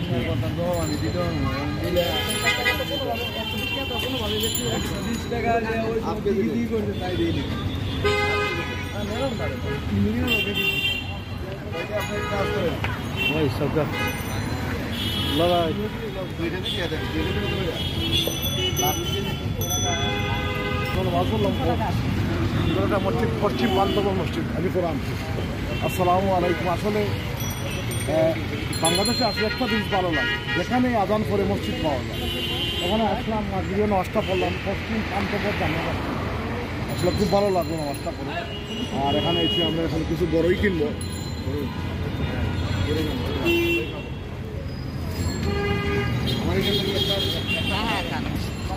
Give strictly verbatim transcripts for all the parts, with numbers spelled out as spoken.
মসজিদ পশ্চিম বান্ধব মসজিদ আমি কোরআন। আসসালামু আলাইকুম। আসলে বাংলাদেশে আসলে একটা জিনিস ভালো লাগে, যেখানে আজান করে মসজিদ পাওয়া যায়। ওখানে আসলাম, মাগরিবে নামাজটা পড়লাম পশ্চিম প্রান্তপথ জানালাম, আসলে খুব ভালো লাগলো নামাজটা করে। আর এখানে এসে আমরা এখন কিছু বড়ই কিনবো। আমার এখানে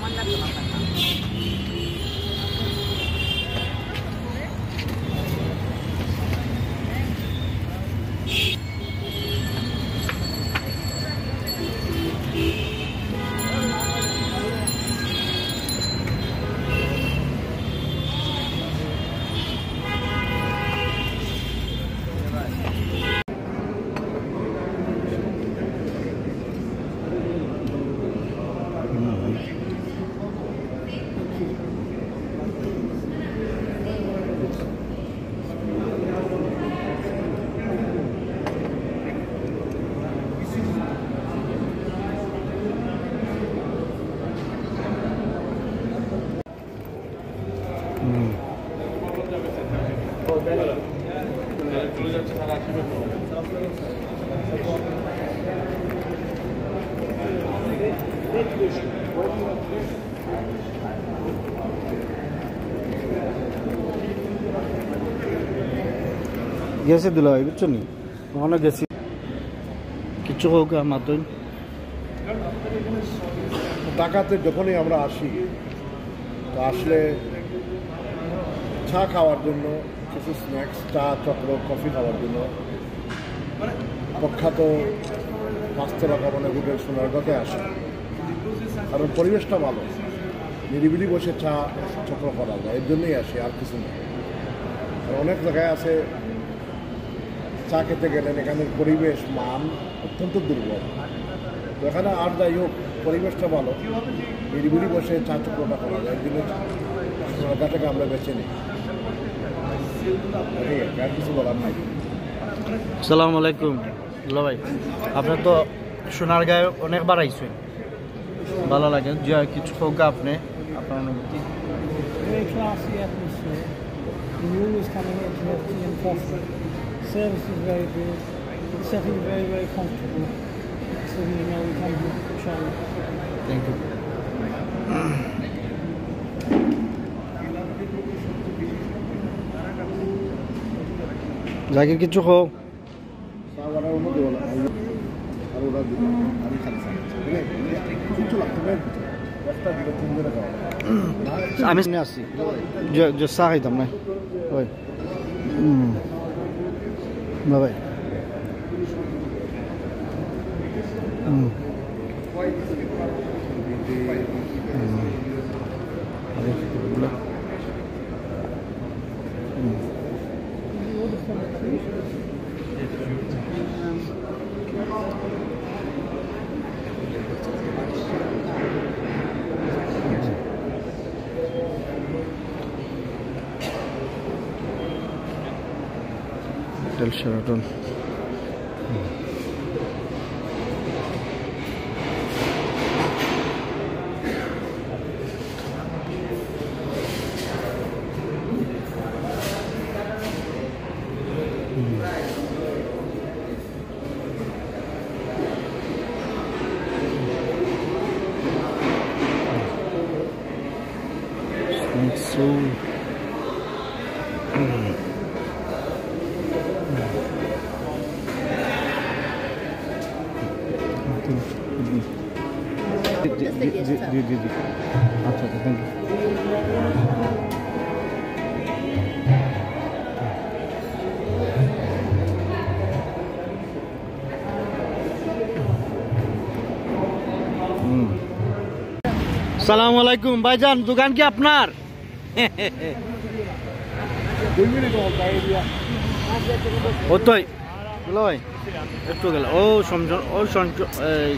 গেছে দিল বুঝছো নি, ওখানে গেছি কিছু হোক মাত্র। ঢাকাতে যখনই আমরা আসি, তো আসলে চা খাওয়ার জন্য, কিছু স্ন্যাক্স, চা চক্র, কফি খাওয়ার জন্য প্রখ্যাত পাঁচতলা ভবনের হোটেল সোনারগাঁতে আসে। কারণ পরিবেশটা ভালো, নিরিবিলি বসে চা চক্র করা যায়, এর জন্যই আসি, আর কিছু না। অনেক জায়গায় আছে চা খেতে গেলেন, এখানের পরিবেশ মান অত্যন্ত দুর্বল। তো এখানে আর যাই হোক, পরিবেশটা ভালো, নিরিবিলি বসে চা চক্রটা করা যায়, এর জন্য সোনারগাঁটাকে আমরা বেছে নিই। আর কিছু বলার নাই। আসসালামু আলাইকুম দুলা ভাই, আপনি তো সোনারগাঁয়ে অনেকবার আইছেন, ভালো লাগে, যে কিছু হোক আপনি আপনার অনুভূতি? Very classy atmosphere. You always coming here to have tea and coffee. Service is very good. The setting is very, very comfortable. So you know we come here to show. Thank you. Zakir কিছু হোক? আমি আসছি যে চা খাইতাম না ওই ভাই। Hotel Sheraton. So জি জি জি আচ্ছা আচ্ছা থ্যাংক ইউ। সালাম আলাইকুম ভাইজান, দোকান কি আপনার? ওই লয় একটু গেল ও সমঝ ও সঞ্চ এই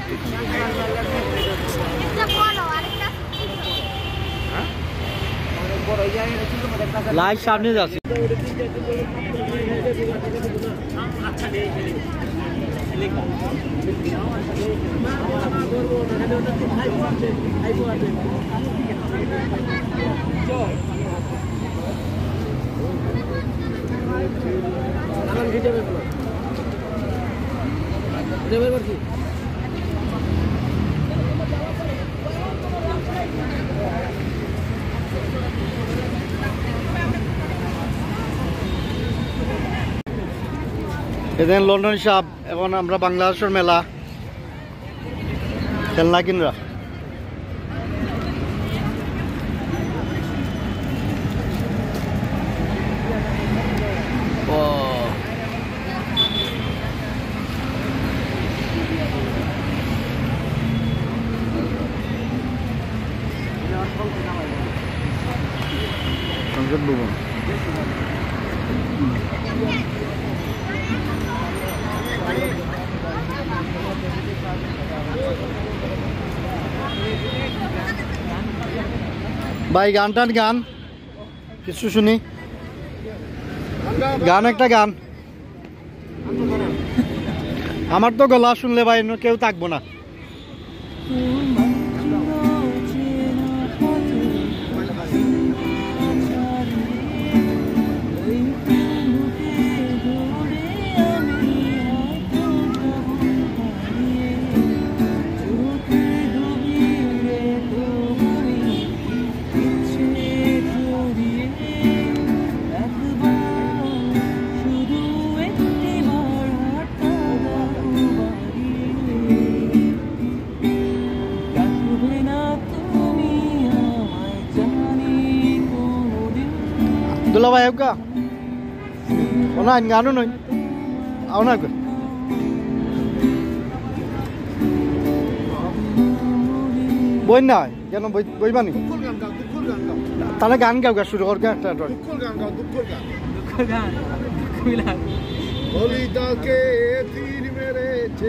লাইট সামনে যাচ্ছে এদিন লন্ডন সাপ এখন আমরা বাংলাদেশের মেলা খেলনা কিনরা ও সংসদ ভবন ভাই গান টান গান কিছু শুনি গান একটা গান আমার তো গলা শুনলে ভাই কেউ থাকবো না Dulu apa ya kak? Mana nganu nih? Awak nak? Boy na, jangan boy boy bani. Tala gan kau kau suruh orang kau. Dukul gan kau, dukul gan. Dukul gan. Dukulan. Holy dake tir mere che.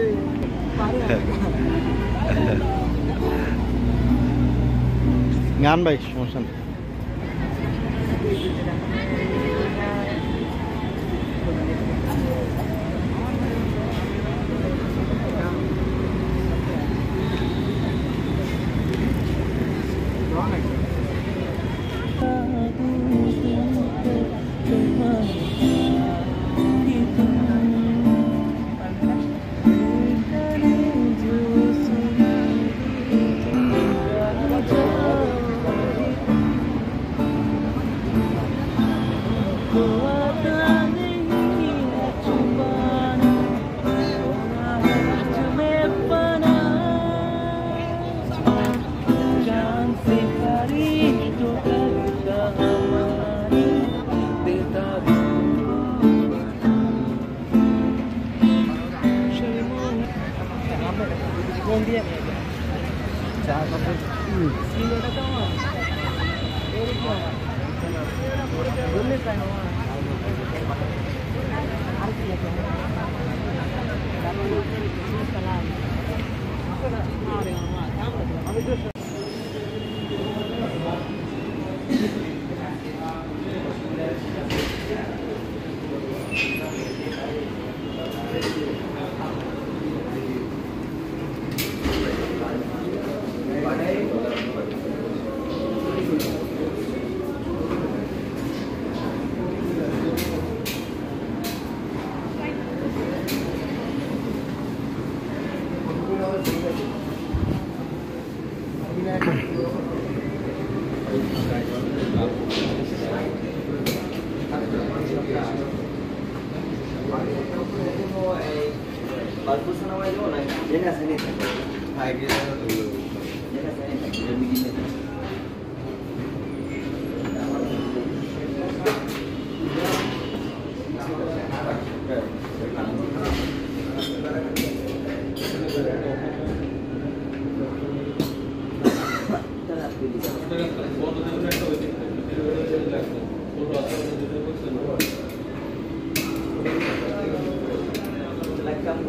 Ngan baik, semua.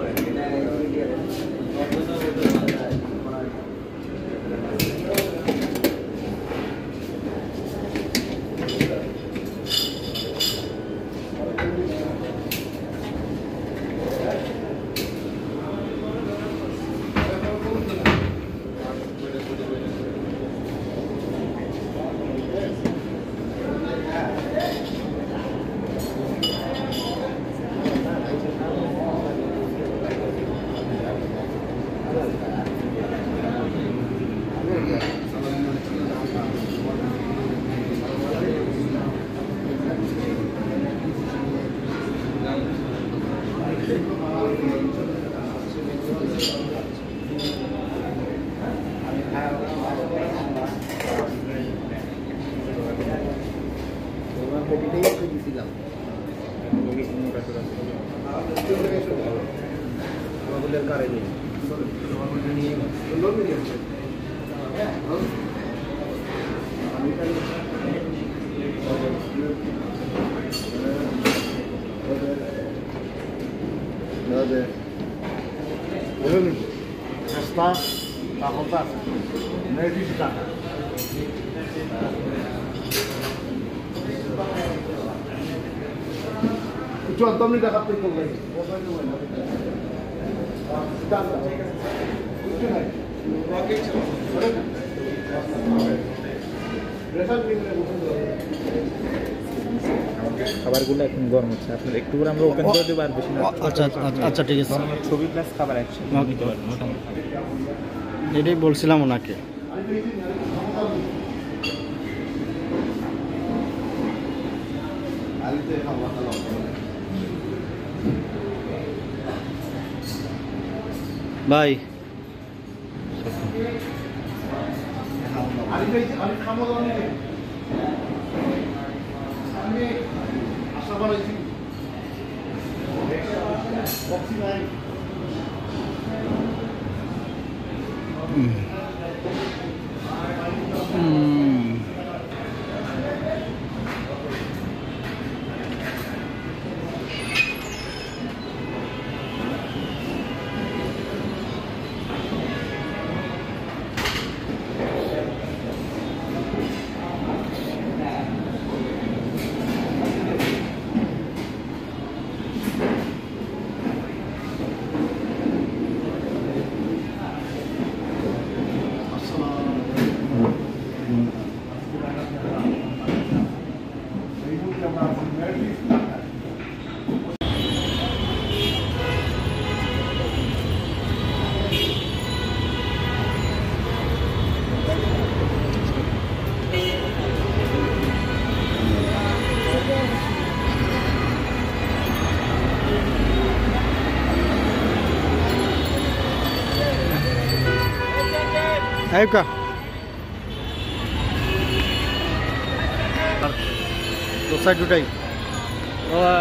Está a contar. Não é visitar. Itu antam ni dah kapal kau lagi. খাবারগুলো এখন গরম হচ্ছে আপনার একটু করে আমরা open করে দেবো আর বেশি না আচ্ছা আচ্ছা ঠিক আছে ছবি প্লাস খাবার একসাথে দিতে পারবো এটাই বলছিলাম ওনাকে ভাই Ayo kak. Dua side udah. Oh.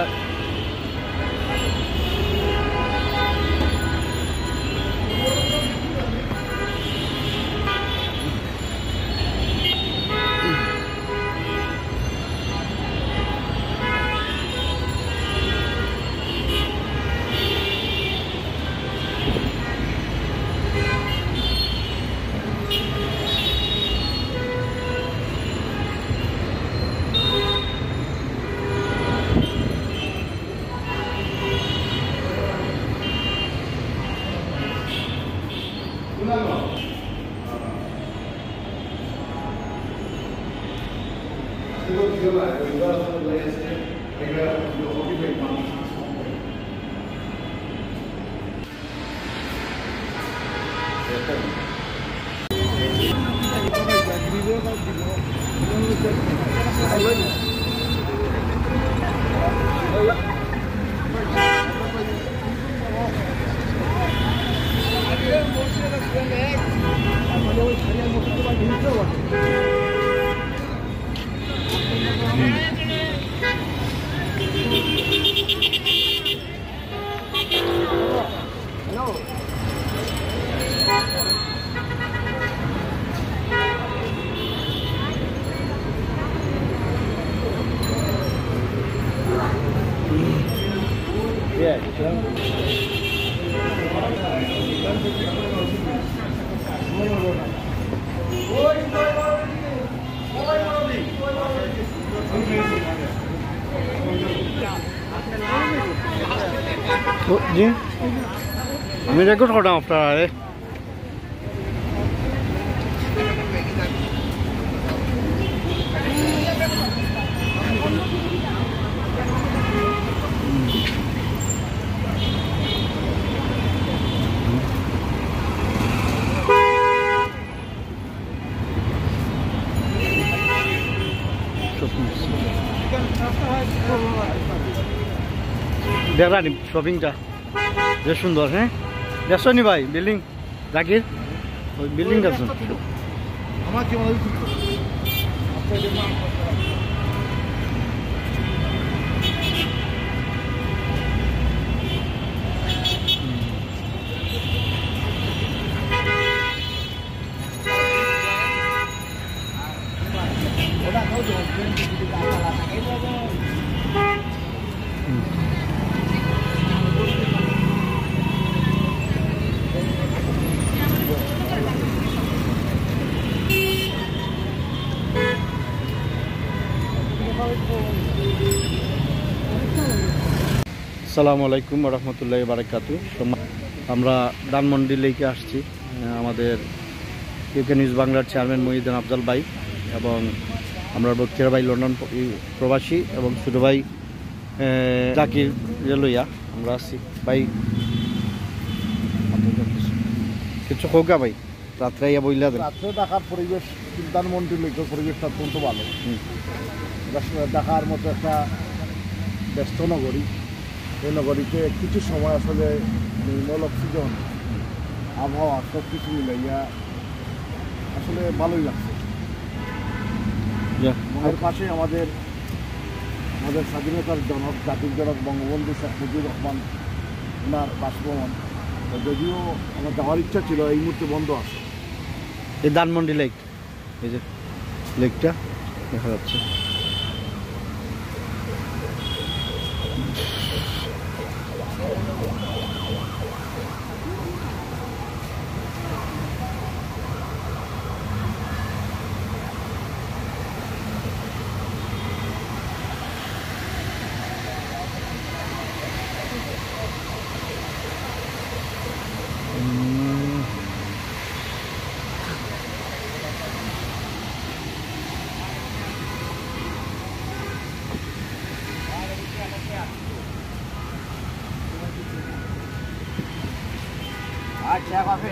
Yeah, জি আমি রেকর্ড করলাম আপনারা দেখলাম শপিংটা বেশ সুন্দর। হ্যাঁ দেখছো নি ভাই বিল্ডিং জাকির ওই বিল্ডিং দেখছো আমার কি মনে আসসালামু আলাইকুম ওয়া রাহমাতুল্লাহি ওয়া বারাকাতুহু। আমরা ধানমন্ডি লেকে আসছি আমাদের ইউকে নিউজ বাংলার চেয়ারম্যান মহিউদ্দিন আফজাল ভাই এবং আমরা বক্তিয়ার ভাই লন্ডন প্রবাসী এবং ছোটো ভাই জাকির লইয়া আমরা আসছি। ভাই কিছু হোক ভাই রাত্রে ইয়া বইলা দেন। রাত্রে ঢাকার পরিবেশ ধানমন্ডি লেকের পরিবেশটা অত্যন্ত ভালো। ঢাকার মতো একটা ব্যস্ত নগরী, এই নগরীতে কিছু সময় আসলে নির্মল অক্সিজেন আবহাওয়া সব কিছু মিলাইয়া আসলে ভালোই লাগছে। মনের পাশে আমাদের আমাদের স্বাধীনতার জনক জাতির জনক বঙ্গবন্ধু শেখ মুজিবুর রহমান ওনার বাসভবন, যদিও আমার যাওয়ার ইচ্ছা ছিল, এই মুহূর্তে বন্ধ আছে। এই ধানমন্ডি লেক, এই যে লেকটা দেখা যাচ্ছে। अच्छा काफी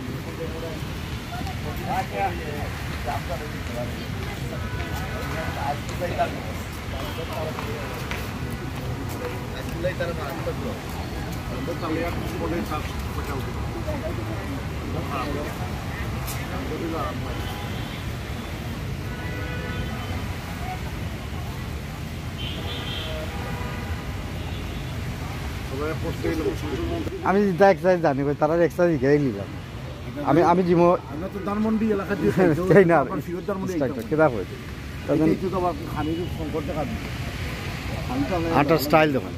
আমি যেটা এক্সারসাইজ জানি তারা এক্সারসাইজ শিখে নিলাম। আমি আমি জিমো আমরা তো ধানমন্ডি এলাকা দিয়ে তাই না কেদা হয়ে খানির সংকট দেখা দিচ্ছে। আটার স্টাইল দেখুন।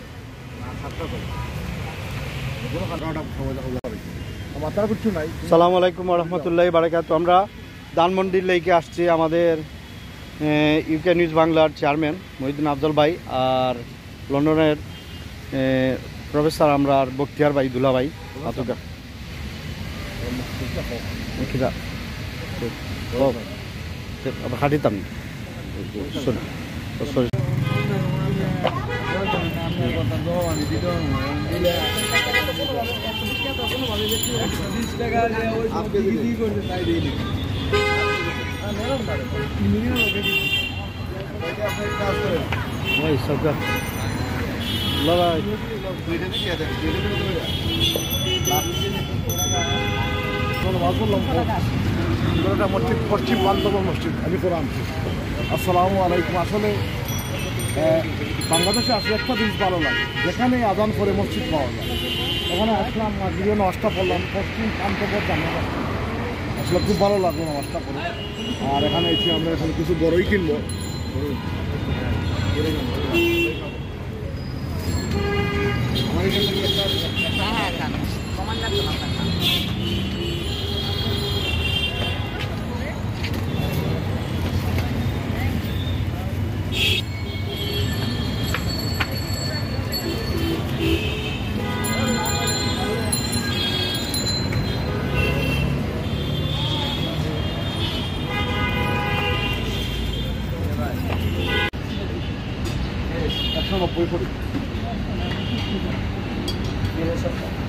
মাথার কিছু নাই। সালামু আলাইকুম ওয়া রাহমাতুল্লাহি ওয়া বারাকাতুহু। আমরা ধানমন্ডি লেকে আসছি আমাদের ইউকে নিউজ বাংলার চেয়ারম্যান মহিউদ্দিন আফজাল ভাই আর লন্ডনের প্রফেসর আমরা আর বক্তিয়ার ভাই দুলা ভাই আতুকা খাটিতাম সরি ভাই সবকা ভাই মসজিদ পশ্চিম বান্ধব মসজিদ আমি কোরআন। আসসালামু আলাইকুম। আসলে বাংলাদেশে আসলে একটা জিনিস ভালো লাগে, যেখানে আজান করে মসজিদ পাওয়া যায়। এখানে আসলাম, মাগরিবে নামাজটা পড়লাম, পশ্চিম পান্তপর জানা আসলে খুব ভালো লাগলো নামাজটা করে। আর এখানে এসে আমরা এখানে কিছু বড়ই কিনবো। আমার এখান থেকে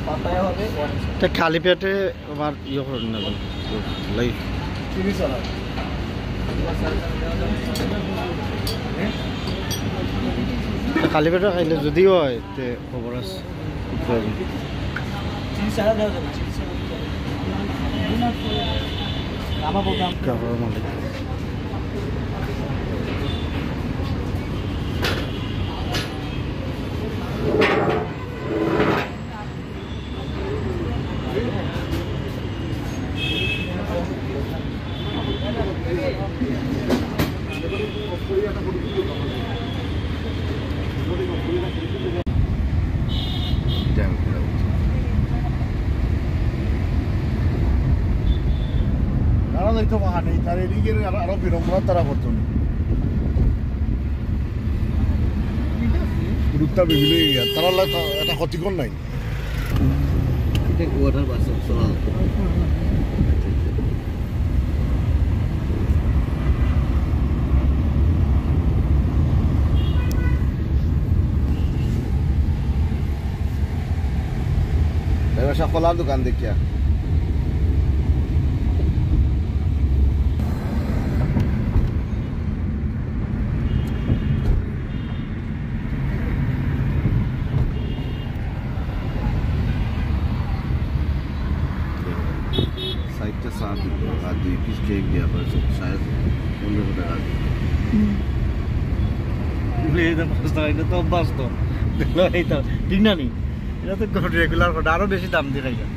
পাতায়া হবে তা খালি পেটে আমার ইয়ে করেন না লাই চিনি সালাদ খালি পেটে খাইলে যদি হয় তে খবর আছে চিনি সালাদ দেওয়া যাবে চিনি সালাদ আমার প্রোগ্রাম কেমন মানে তারা যাইতো বাহা নেই তার এদিকে আরো বিড়ম্বনা তারা করতো না গুরুত্ব বিভিন্ন তারা এটা ক্ষতিকর নাই ওয়াটার বাস চলা ব্যবসা খোলার দোকান দেখিয়া সাইডটা সাত আর দুই পিস কেক দেওয়া পড়েছে শায়দ পনেরো টাকা এটা তো অভ্যাস তো এই তো ঠিক না নি এটা তো রেগুলার করে আরো বেশি দাম দিয়ে রাখা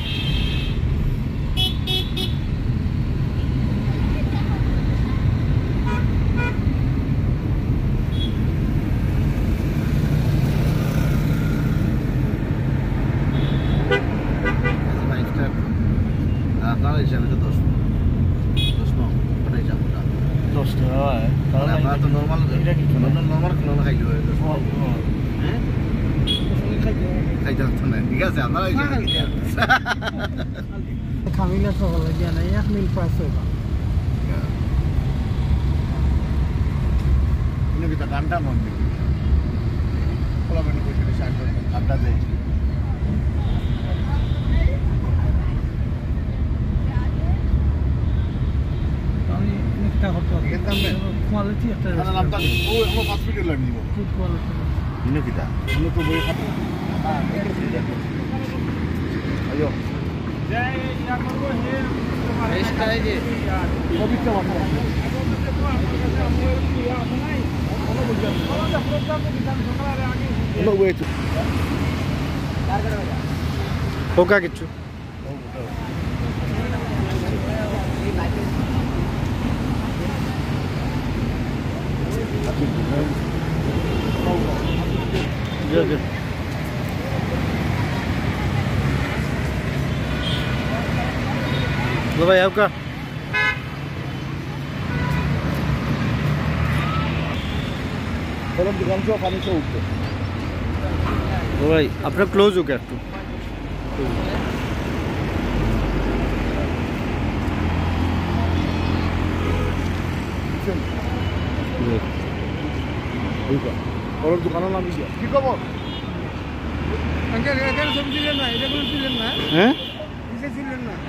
আপনারা হিসাবে তো দশ দশ ন ওটাই যাবো দশ টাকা হয় তাহলে আপনারা তো নর্মাল নর্মাল কোনো খাইতে হবে হ্যাঁ খাইতে পারতো না ঠিক আছে আপনারা খামিলা সকাল গিয়া নাই এক মিল পাঁচ টাকা কিন্তু গানটা মন দিবি খোলা মেনু বসে শাক গানটা দেয় আমি একটা হতো এখানকার মেন? কোয়ালিটি একটা তাহলে নামটা নেই ও এখনো পাঁচ মিনিট লাগে দিব ফুড কোয়ালিটি ইনো কিটা ইনো তো বই খাবো হ্যাঁ আয়ো পবিত্র মাত্র হোকা কিছু लो भाई आपका दुकान से पानी से उठते लो भाई अपना क्लोज हो गया तू और दुकानों नाम दिया की खबर अंकल এখানে সব দিলেন না এটা কোনো দিলেন না हैं কিসে দিলেন না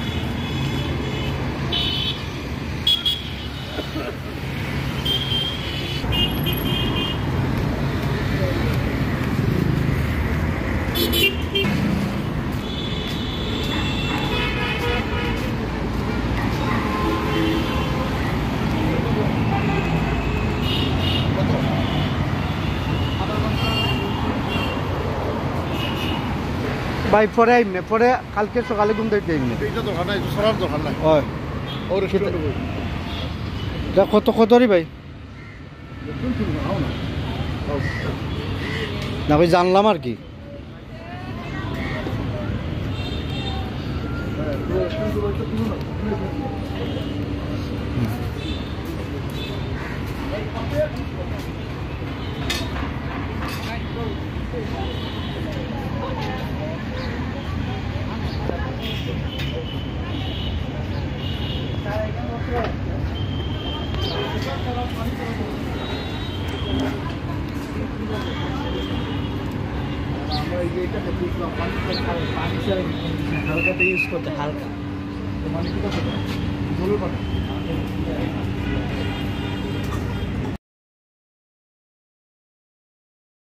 भाई परे आइमने परे কালকে সকালে ঘুম থেকে আইমনে এটা দোকান নাই সরার দোকান নাই হয় और রেস্টুরেন্ট বই যা কত কত রে ভাই না ভাই জানলাম আর কি এই যে এটাকে বুঝলাম পানি পানি ছাড়া হালকাতে ইউজ করতে হালকা মানে কি করতে জলের পানি